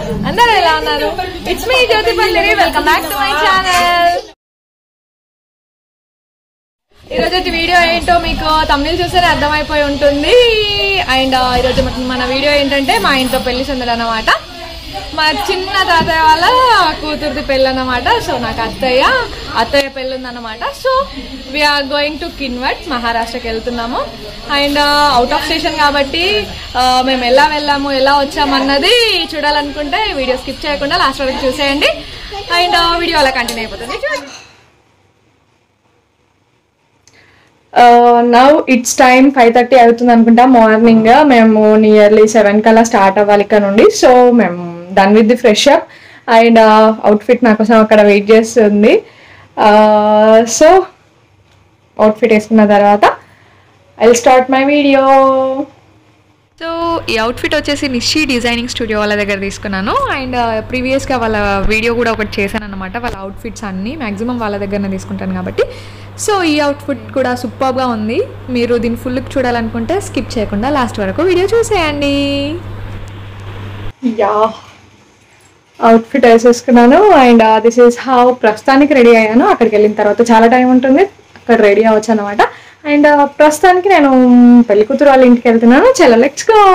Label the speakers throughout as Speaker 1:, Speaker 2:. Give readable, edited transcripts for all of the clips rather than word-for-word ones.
Speaker 1: అందరూ ఎలా ఉన్నారు? It's me Jyothi Palli, welcome back to my channel. ఈరోజు వీడియో ఏంటో మీకు తమిళ చూస్తేనే అర్థమైపోయి ఉంటుంది. అండ్ ఈరోజు మన వీడియో ఏంటంటే మా ఇంట్లో పెళ్లి సందడి అన్నమాట. మా చిన్న తాతయ్య వాళ్ళ కూతురుది పెళ్ళి అన్నమాట. సో నాకు అత్తయ్య పెళ్ళి ఉందన్నమాట. So we're going to Kinwat, మహారాష్ట్రకి వెళ్తున్నాము. అండ్ అవుట్ ఆఫ్ స్టేషన్ కాబట్టి మేము ఎలా వెళ్ళాము ఎలా వచ్చామన్నది చూడాలనుకుంటే వీడియో స్కిప్ చేయకుండా లాస్ట్ వరకు చూసేయండి. అండ్ వీడియో అలా కంటిన్యూ అయిపోతుంది. నౌ ఇట్స్ టైమ్ 5:30 అవుతుంది అనుకుంటా మార్నింగ్. మేము నియర్లీ 7 కల్లా స్టార్ట్ అవ్వాలి ఇక్కడ నుండి. సో మేము done with the fresh up and outfit నా కోసం అక్కడ వెయిట్ చేస్తుంది. సో అవుట్ఫిట్ వేసుకున్న తర్వాత I will start my video. So ఈ అవుట్ఫిట్ వచ్చేసి నిషి డిజైనింగ్ స్టూడియో వాళ్ళ దగ్గర తీసుకున్నాను. అండ్ ప్రీవియస్గా వాళ్ళ వీడియో కూడా ఒకటి చేశాను అనమాట. వాళ్ళ అవుట్ఫిట్స్ అన్నీ మ్యాక్సిమం వాళ్ళ దగ్గరనే తీసుకుంటాను కాబట్టి. సో ఈ అవుట్ఫిట్ కూడా సూపర్గా ఉంది. మీరు దీన్ని ఫుల్ చూడాలనుకుంటే స్కిప్ చేయకుండా లాస్ట్ వరకు వీడియో చూసేయండి. యా అవుట్ఫిట్ వేసేసుకున్నాను. అండ్ దిస్ ఈజ్ హౌ ప్రస్తుతానికి రెడీ అయ్యాను. అక్కడికి వెళ్ళిన తర్వాత చాలా టైం ఉంటుంది, అక్కడ రెడీ అవ్వచ్చు అనమాట. అండ్ ప్రస్తుతానికి నేను పెళ్లి కూతురు వాళ్ళ ఇంటికి వెళ్తున్నాను. చలో లెట్స్ గో.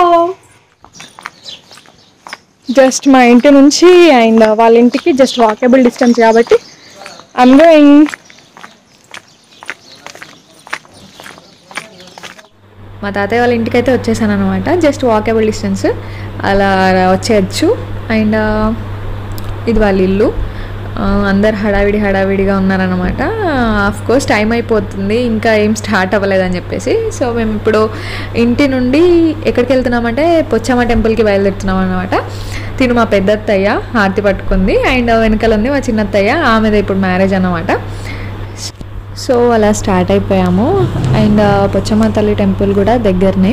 Speaker 1: జస్ట్ మా ఇంటి నుంచి అండ్ వాళ్ళ ఇంటికి జస్ట్ వాకబుల్ డిస్టెన్స్ కాబట్టి ఐమ్ గోయింగ్. మా తాతయ్య వాళ్ళ ఇంటికి అయితే వచ్చేసాను అనమాట. జస్ట్ వాకబుల్ డిస్టెన్స్, అలా వచ్చేయచ్చు. అండ్ ఇది వాళ్ళ ఇల్లు. అందరు హడావిడిగా ఉన్నారనమాట. ఆఫ్కోర్స్ టైం అయిపోతుంది, ఇంకా ఏం స్టార్ట్ అవ్వలేదని చెప్పేసి. సో మేము ఇప్పుడు ఇంటి నుండి ఎక్కడికి వెళ్తున్నామంటే పొచ్చమ్మ టెంపుల్కి బయలుదేరుతున్నాం అనమాట. తిను మా పెద్దత్తయ్య హారతి పట్టుకుంది. అండ్ వెనకాల ఉంది మా చిన్నత్తయ్య, ఆమెది ఇప్పుడు మ్యారేజ్ అనమాట. సో అలా స్టార్ట్ అయిపోయాము. అండ్ పొచ్చమ్మ తల్లి టెంపుల్ కూడా దగ్గరనే.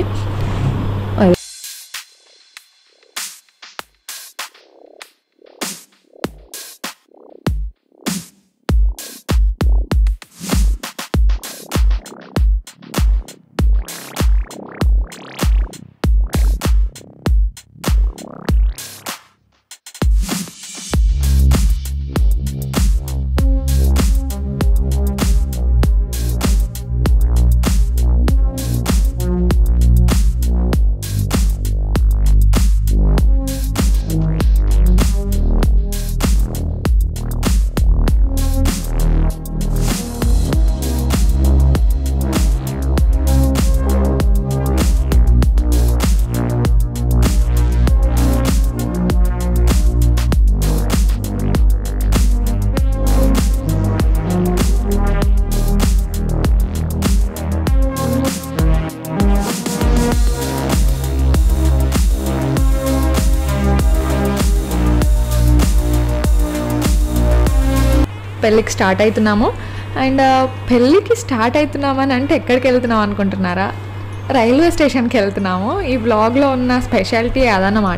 Speaker 1: పెళ్ళికి స్టార్ట్ అవుతున్నాము. అండ్ పెళ్ళికి స్టార్ట్ అవుతున్నామని అంటే ఎక్కడికి వెళ్తున్నాం అనుకుంటున్నారా? రైల్వే స్టేషన్కి వెళ్తున్నాము. ఈ వ్లాగ్లో ఉన్న స్పెషాలిటీ అదన్నమాట.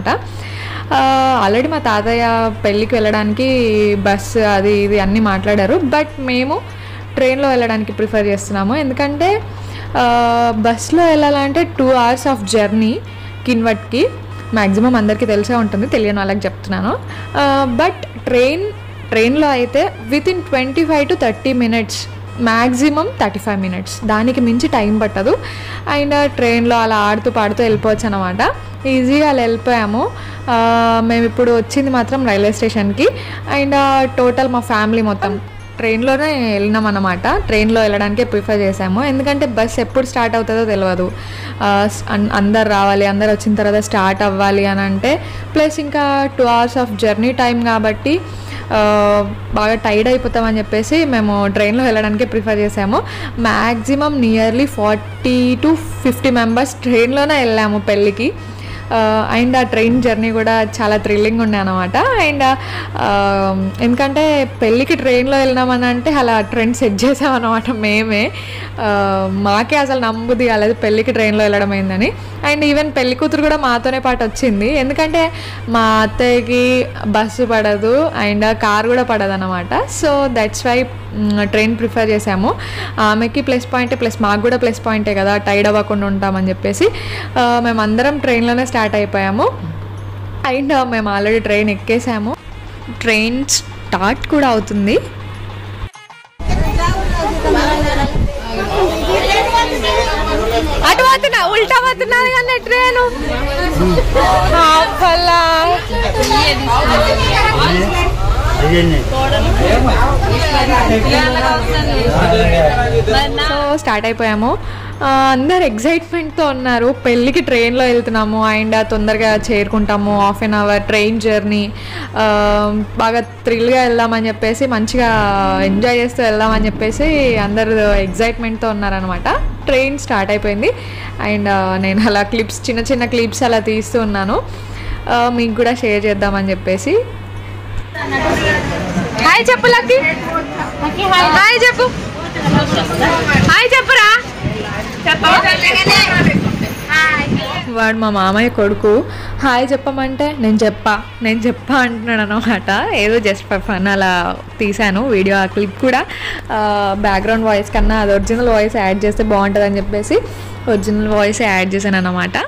Speaker 1: ఆల్రెడీ మా తాతయ్య పెళ్ళికి వెళ్ళడానికి బస్సు అది ఇది అన్నీ మాట్లాడారు. బట్ మేము ట్రైన్లో వెళ్ళడానికి ప్రిఫర్ చేస్తున్నాము. ఎందుకంటే బస్సులో వెళ్ళాలంటే 2 hours ఆఫ్ జర్నీ కిన్వట్కి. మ్యాక్సిమం అందరికీ తెలిసే ఉంటుంది, తెలియని వాళ్ళకి చెప్తున్నాను. బట్ ట్రైన్లో అయితే within 25 to 30 minutes, maximum 35 minutes, దానికి మించి టైం పట్టదు. అండ్ ట్రైన్లో అలా ఆడుతూ పాడుతూ వెళ్ళిపోవచ్చు అనమాట. ఈజీగా అలా వెళ్ళిపోయాము. మేము ఇప్పుడు వచ్చింది మాత్రం రైల్వే స్టేషన్కి. అండ్ టోటల్ మా ఫ్యామిలీ మొత్తం ట్రైన్లోనే వెళ్ళినాం అన్నమాట. ట్రైన్లో వెళ్ళడానికే ప్రిఫర్ చేసాము. ఎందుకంటే బస్ ఎప్పుడు స్టార్ట్ అవుతుందో తెలియదు. అందరు రావాలి, అందరు వచ్చిన తర్వాత స్టార్ట్ అవ్వాలి అని అంటే, ప్లస్ ఇంకా 2 hours ఆఫ్ జర్నీ టైం కాబట్టి బాగా టైర్డ్ అయిపోతామని చెప్పేసి మేము ట్రైన్లో వెళ్ళడానికే ప్రిఫర్ చేసాము. మ్యాక్సిమం నియర్లీ 40 to 50 members ట్రైన్లోనే వెళ్ళాము పెళ్ళికి. అండ్ ఆ ట్రైన్ జర్నీ కూడా చాలా థ్రిల్లింగ్ ఉండే అనమాట. అండ్ ఎందుకంటే పెళ్ళికి ట్రైన్లో వెళ్ళినామని అంటే అలా ట్రెండ్ సెట్ చేసామన్నమాట మేమే. మాకే అసలు నమ్ముది కాలేదు పెళ్ళికి ట్రైన్లో వెళ్ళడం అయిందని. అండ్ ఈవెన్ పెళ్లి కూతురు కూడా మాతోనే పాటు వచ్చింది. ఎందుకంటే మా అత్తయ్యకి బస్సు పడదు అండ్ కార్ కూడా పడదు అనమాట. So that's why train prefer చేసాము. ఆమెకి ప్లస్ పాయింటే, ప్లస్ మాకు కూడా ప్లస్ పాయింటే కదా, టైర్డ్ అవ్వకుండా ఉంటామని చెప్పేసి మేమందరం ట్రైన్లోనే స్టార్ట్ అయిపోయాము. అండ్ మేము ఆల్రెడీ ట్రైన్ ఎక్కేసాము. ట్రైన్ స్టార్ట్ కూడా అవుతుంది. అటు పోతున్నా, ఉల్టా పోతున్నది కానీ ట్రైను. సో స్టార్ట్ అయిపోయాము. అందరు ఎగ్జైట్మెంట్తో ఉన్నారు. పెళ్ళికి ట్రైన్లో వెళ్తున్నాము అండ్ తొందరగా చేరుకుంటాము. Half an hour train journey, బాగా థ్రిల్గా వెళ్దామని చెప్పేసి, మంచిగా ఎంజాయ్ చేస్తూ వెళ్దామని చెప్పేసి అందరు ఎగ్జైట్మెంట్తో ఉన్నారనమాట. ట్రైన్ స్టార్ట్ అయిపోయింది అండ్ నేను అలా క్లిప్స్, చిన్న చిన్న క్లిప్స్ అలా తీస్తూ ఉన్నాను, మీకు కూడా షేర్ చేద్దామని చెప్పేసి. హాయ్ చెప్పు లక్కీ, హాయ్ చెప్పు, హాయ్ చెప్పురా. వాడు మా మామయ్య కొడుకు. హాయ్ చెప్పమంటే నేను చెప్పా అంటున్నాడు అనమాట. ఏదో జస్ట్ ఫర్ ఫన్ అలా తీశాను వీడియో. ఆ క్లిప్ కూడా బ్యాక్గ్రౌండ్ వాయిస్ కన్నా అది ఒరిజినల్ వాయిస్ యాడ్ చేస్తే బాగుంటుందని చెప్పేసి ఒరిజినల్ వాయిస్ యాడ్ చేశాను అన్నమాట.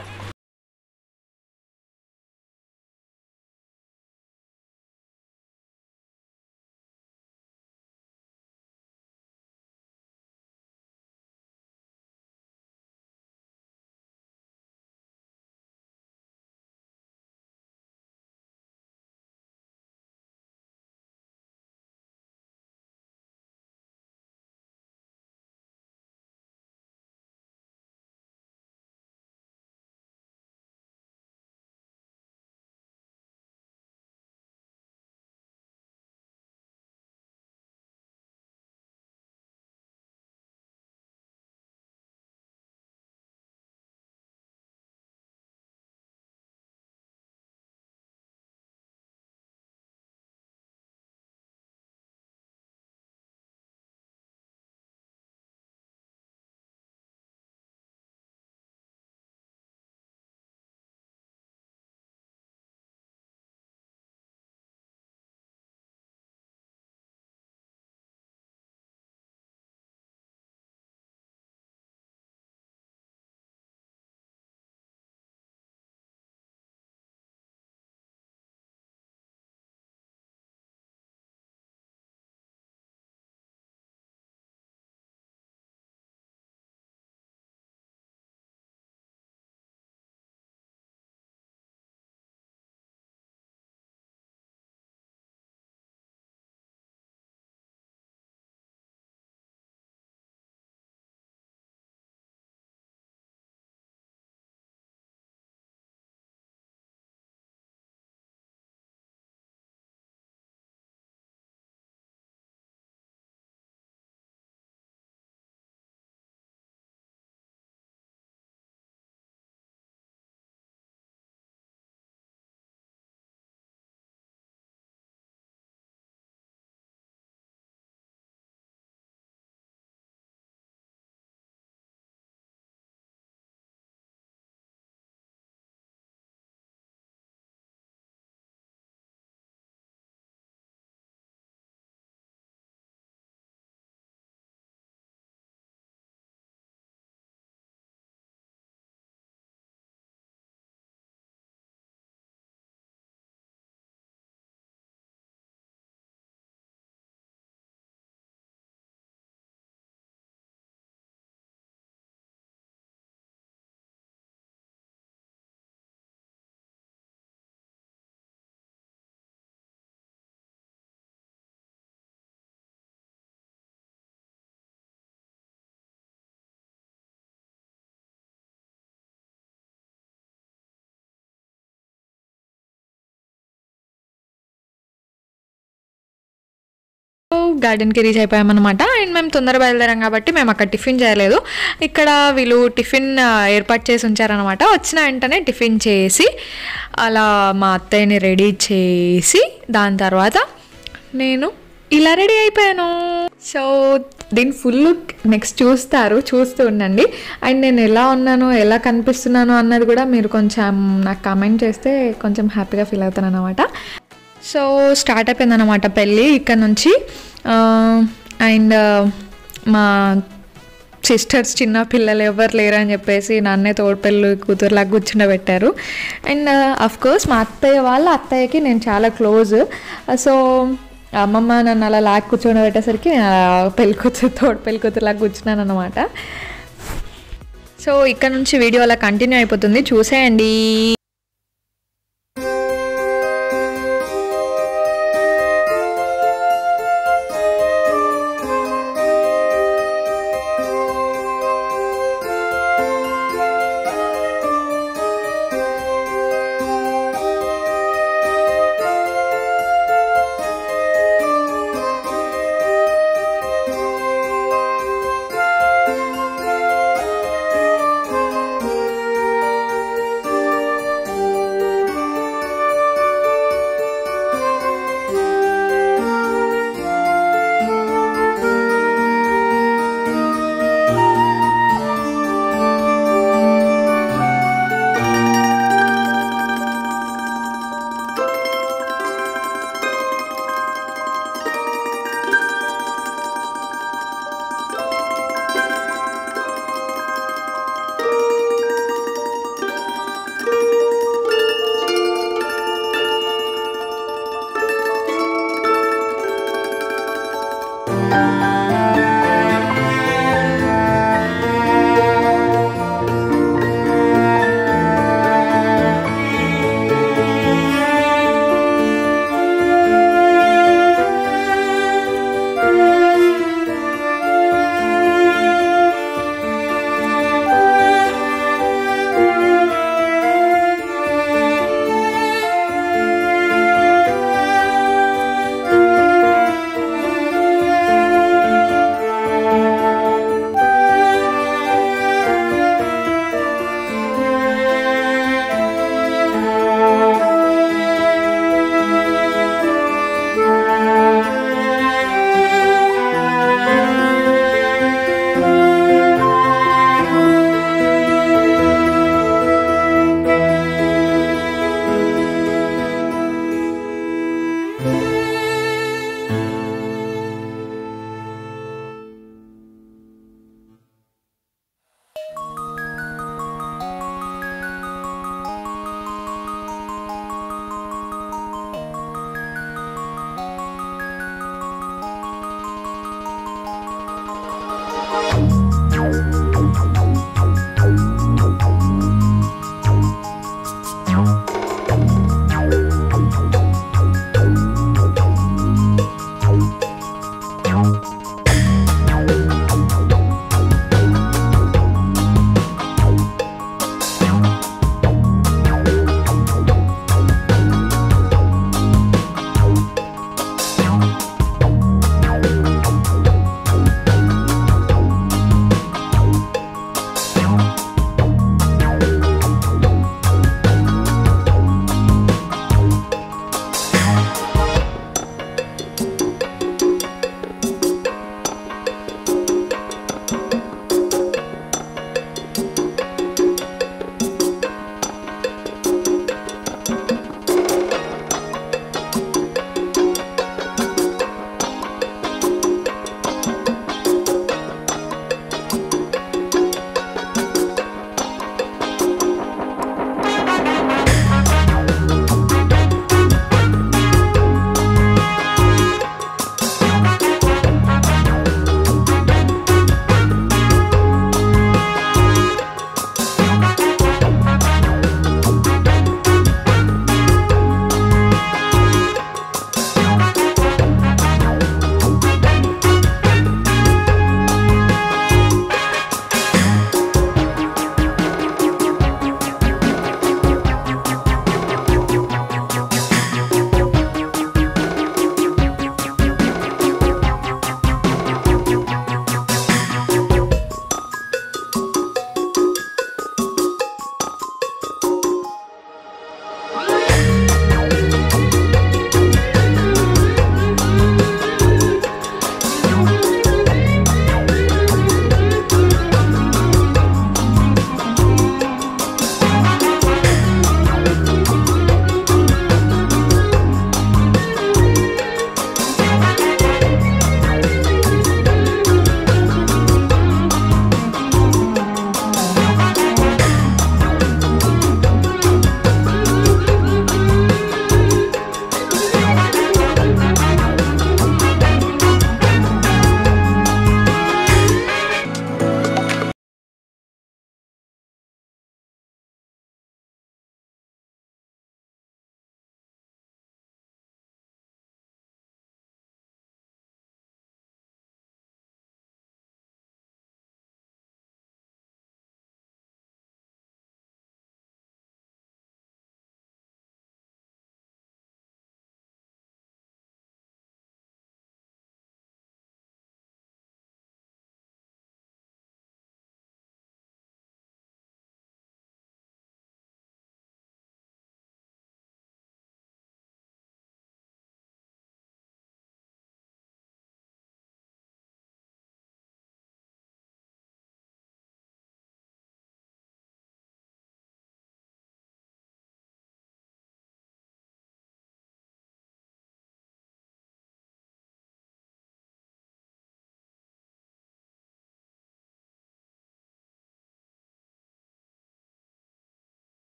Speaker 1: గార్డెన్కి రీచ్ అయిపోయామన్నమాట. అండ్ మేము తొందర బయలుదేరాం కాబట్టి మేము అక్కడ టిఫిన్ చేయలేదు. ఇక్కడ వీళ్ళు టిఫిన్ ఏర్పాటు చేసి ఉంచారనమాట. వచ్చిన వెంటనే టిఫిన్ చేసి అలా మా అత్తయ్యని రెడీ చేసి దాని తర్వాత నేను ఇలా రెడీ అయిపోయాను. సో దీని ఫుల్ నెక్స్ట్ చూస్తూ ఉండండి. అండ్ నేను ఎలా ఉన్నాను, ఎలా కనిపిస్తున్నాను అన్నది కూడా మీరు కొంచెం నాకు కామెంట్ చేస్తే కొంచెం హ్యాపీగా ఫీల్ అవుతాను అనమాట. సో స్టార్ట్ అయిపోయిందనమాట పెళ్ళి ఇక్కడ నుంచి. అండ్ మా సిస్టర్స్ చిన్న పిల్లలు ఎవరు లేరని చెప్పేసి నన్నే తోడుపెళ్ళు కూతురులాగా కూర్చుండబెట్టారు. అండ్ కోర్స్ మా అత్తయ్య వాళ్ళ అత్తయ్యకి నేను చాలా క్లోజ్. సో అమ్మమ్మ నన్ను అలా లాగ్ కూర్చోబెట్టేసరికి పెళ్ళి కూతురు తోడు పెళ్ళి కూతురులాగా కూర్చున్నాను అనమాట. సో ఇక్కడ నుంచి వీడియో అలా కంటిన్యూ అయిపోతుంది, చూసేయండి.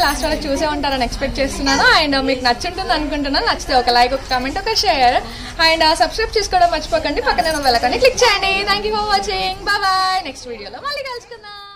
Speaker 1: లాస్ట్ వరకు చూసే ఉంటారని ఎక్స్పెక్ట్ చేస్తున్నాను. అండ్ మీకు నచ్చుంటుంది అనుకుంటున్నాను. నచ్చితే ఒక లైక్, ఒక కామెంట్, ఒక షేర్ అండ్ సబ్స్క్రైబ్ చేసుకోవడం మర్చిపోకండి. పక్కన బెల్ ఐకాన్ని క్లిక్ చేయండి. Thank you for watching. Bye bye. Next వీడియోలో మళ్ళీ కలుసుకుందాం.